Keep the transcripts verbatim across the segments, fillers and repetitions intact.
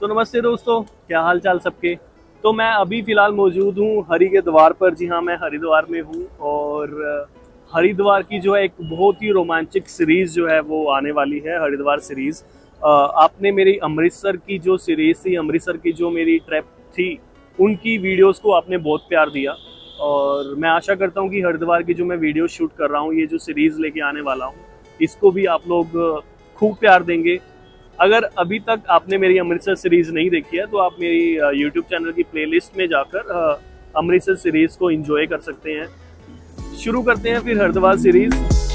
तो नमस्ते दोस्तों, क्या हाल चाल सबके। तो मैं अभी फ़िलहाल मौजूद हूँ हरि के द्वार पर। जी हाँ, मैं हरिद्वार में हूँ और हरिद्वार की जो है एक बहुत ही रोमांचक सीरीज़ जो है वो आने वाली है, हरिद्वार सीरीज़। आपने मेरी अमृतसर की जो सीरीज़ थी, अमृतसर की जो मेरी ट्रिप थी, उनकी वीडियोस को आपने बहुत प्यार दिया और मैं आशा करता हूँ कि हरिद्वार की जो मैं वीडियो शूट कर रहा हूँ, ये जो सीरीज़ लेके आने वाला हूँ, इसको भी आप लोग खूब प्यार देंगे। अगर अभी तक आपने मेरी अमृतसर सीरीज़ नहीं देखी है तो आप मेरी यूट्यूब चैनल की प्लेलिस्ट में जाकर अमृतसर सीरीज़ को एंजॉय कर सकते हैं। शुरू करते हैं फिर हरिद्वार सीरीज़।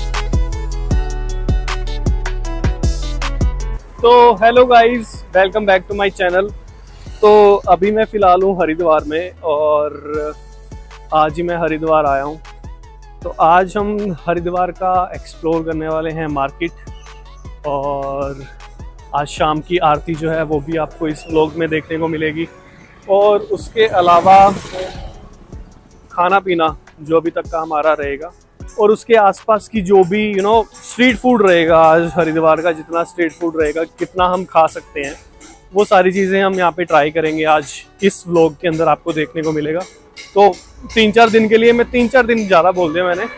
तो hello guys, welcome back to my channel. तो अभी मैं फ़िलहाल हूँ हरिद्वार में और आज ही मैं हरिद्वार आया हूँ। तो आज हम हरिद्वार का एक्सप्लोर करने वाले हैं मार्केट, और आज शाम की आरती जो है वो भी आपको इस व्लॉग में देखने को मिलेगी। और उसके अलावा खाना पीना जो अभी तक का हमारा रहेगा, और उसके आसपास की जो भी यू नो स्ट्रीट फूड रहेगा, आज हरिद्वार का जितना स्ट्रीट फूड रहेगा, कितना हम खा सकते हैं, वो सारी चीज़ें हम यहाँ पे ट्राई करेंगे। आज इस व्लॉग के अंदर आपको देखने को मिलेगा। तो तीन चार दिन के लिए, मैं तीन चार दिन ज़्यादा बोल दिया मैंने,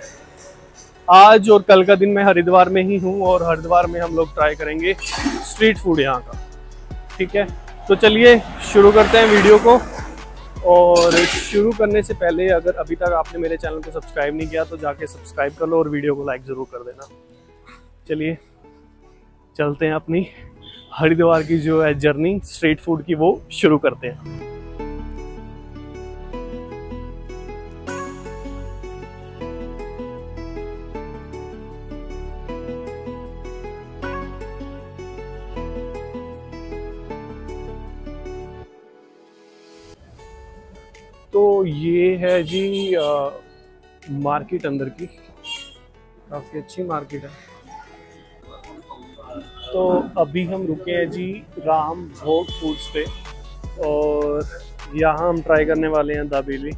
आज और कल का दिन मैं हरिद्वार में ही हूँ और हरिद्वार में हम लोग ट्राई करेंगे स्ट्रीट फूड यहाँ का। ठीक है, तो चलिए शुरू करते हैं वीडियो को। और शुरू करने से पहले अगर अभी तक आपने मेरे चैनल को सब्सक्राइब नहीं किया तो जाके सब्सक्राइब कर लो और वीडियो को लाइक ज़रूर कर देना। चलिए चलते हैं, अपनी हरिद्वार की जो है जर्नी स्ट्रीट फूड की वो शुरू करते हैं। तो ये है जी आ, मार्केट अंदर की, काफ़ी अच्छी मार्केट है। तो अभी हम रुके हैं जी राम भोग फूड्स पे और यहाँ हम ट्राई करने वाले हैं दाबेली।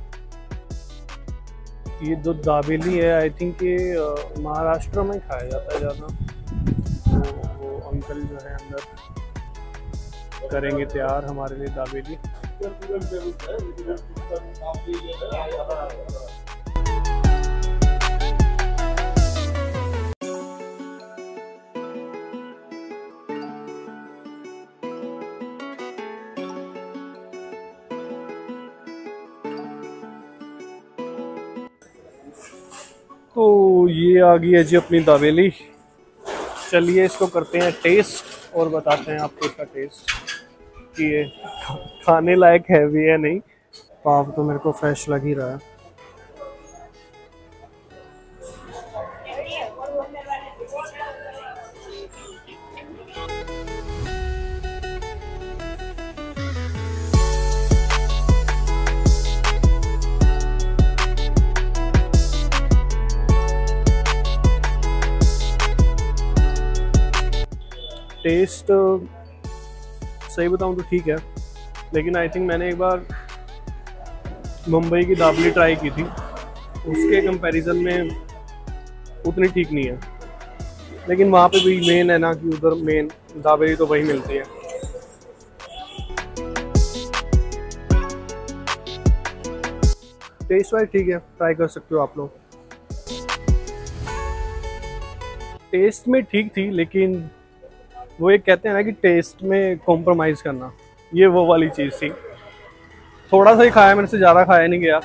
ये जो दाबेली है आई थिंक ये महाराष्ट्र में खाया जाता है ज़्यादा। तो वो अंकल जो है अंदर करेंगे तैयार हमारे लिए दाबेली। तो ये आ गई है जी अपनी दाबेली। चलिए इसको करते हैं टेस्ट और बताते हैं आपको इसका टेस्ट कि ये खाने लायक है भी है नहीं। पाव तो मेरे को फ्रेश लग ही रहा है। टेस्ट सही बताऊं तो ठीक है, लेकिन आई थिंक मैंने एक बार मुंबई की दाबेली ट्राई की थी, उसके कंपैरिजन में उतनी ठीक नहीं है। लेकिन वहाँ पे भी मेन है ना कि उधर मेन दाबेली तो वही मिलती है। टेस्ट वाइज ठीक है, ट्राई कर सकते हो आप लोग। टेस्ट में ठीक थी, लेकिन वो एक कहते हैं ना कि टेस्ट में कॉम्प्रोमाइज़ करना, ये वो वाली चीज़ थी। थोड़ा सा ही खाया, मेरे से ज़्यादा खाया नहीं गया।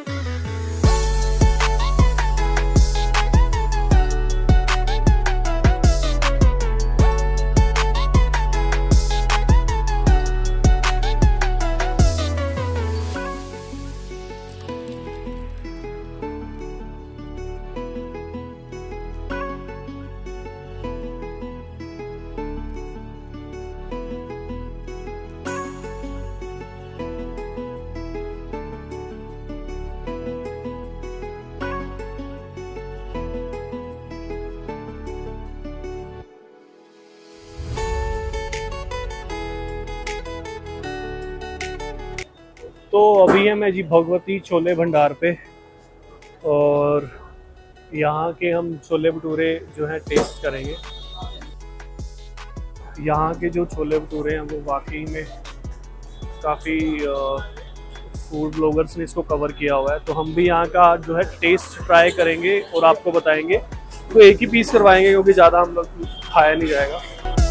तो अभी है मैं जी भगवती छोले भंडार पे, और यहाँ के हम छोले भटूरे जो हैं टेस्ट करेंगे। यहाँ के जो छोले भटूरे हैं वो वाकई में काफ़ी फूड ब्लॉगर्स ने इसको कवर किया हुआ है। तो हम भी यहाँ का जो है टेस्ट ट्राई करेंगे और आपको बताएंगे। तो एक ही पीस करवाएंगे क्योंकि ज़्यादा हम लोग खाया नहीं जाएगा।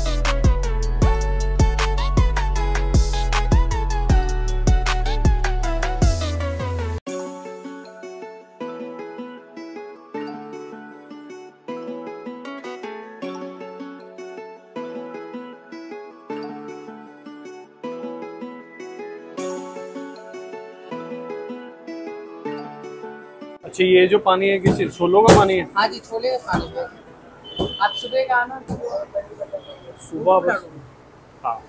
अच्छा, ये जो पानी है किसी छोलों का पानी है? हाँ जी, छोले का पानी है। आप सुबह का आना, सुबह बस। हाँ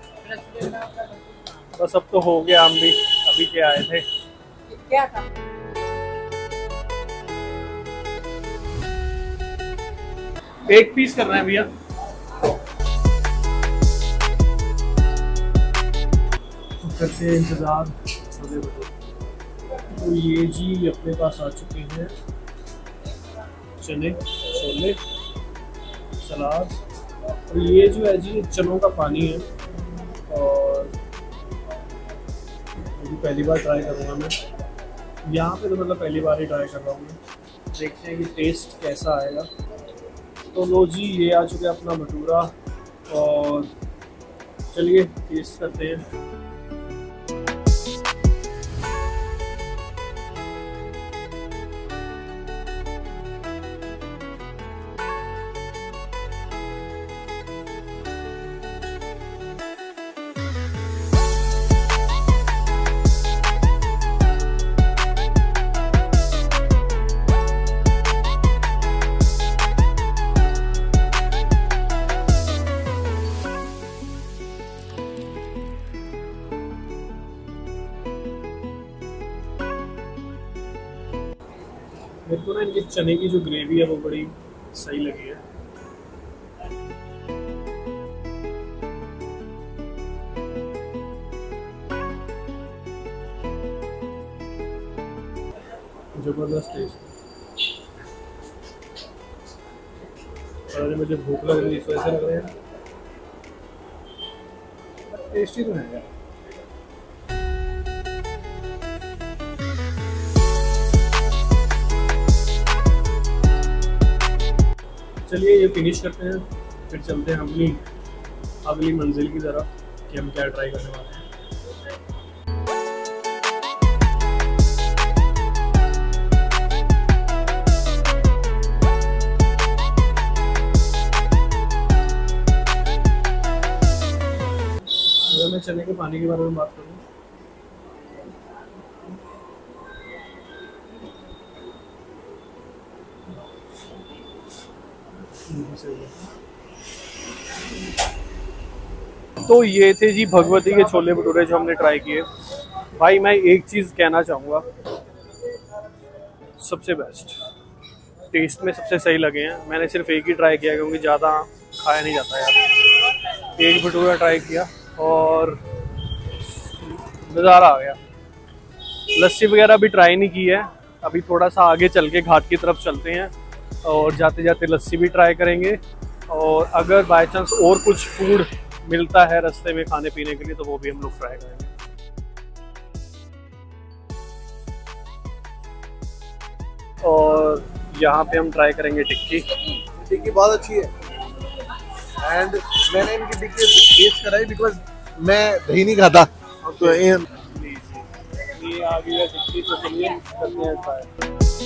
बस, अब तो हो गया। हम भी अभी के आए थे। क्या था? एक पीस करना है भैया। करते हैं इंतजार छोले भटूरे। तो ये जी अपने पास आ चुके हैं चने, छोले, सलाद और ये जो है जी चनों का पानी है। और पहली बार ट्राई करूँगा मैं यहाँ पे, तो मतलब पहली बार ही ट्राई कर रहा हूँ मैं। देखते हैं कि टेस्ट कैसा आएगा। तो लो जी, ये आ चुका है अपना भटूरा और चलिए टेस्ट करते हैं। मेरे को ना इनके चने की जो ग्रेवी है वो बड़ी सही लगी है। जबरदस्त टेस्ट। और मुझे भूख लग रही है, इस वजह से लग रहे हैं। टेस्टी तो है यार। चलिए ये फिनिश करते हैं, फिर चलते हैं अपनी अगली मंजिल की तरफ कि हम क्या ट्राई करने वाले हैं। अगर मैं चने के पानी के बारे में बात करूँ, तो ये थे जी भगवती के छोले भटूरे जो हमने ट्राई किए। भाई मैं एक चीज़ कहना चाहूँगा, सबसे बेस्ट टेस्ट में सबसे सही लगे हैं। मैंने सिर्फ एक ही ट्राई किया क्योंकि ज़्यादा खाया नहीं जाता यार। एक भटूरा ट्राई किया और नज़ारा आ गया। लस्सी वगैरह भी ट्राई नहीं की है। अभी थोड़ा सा आगे चल के घाट की तरफ चलते हैं और जाते जाते लस्सी भी ट्राई करेंगे। और अगर बाय चांस और कुछ फूड मिलता है रास्ते में खाने पीने के लिए तो वो भी हम लोग ट्राई करेंगे। और यहाँ पे हम ट्राई करेंगे टिक्की। टिक्की बहुत अच्छी है एंड मैंने इनकी टिक्की टेस्ट कराई बिकॉज मैं दही नहीं खाता। तो ये ये आ गई है टिक्की, तो चलिए करते हैं ट्राई।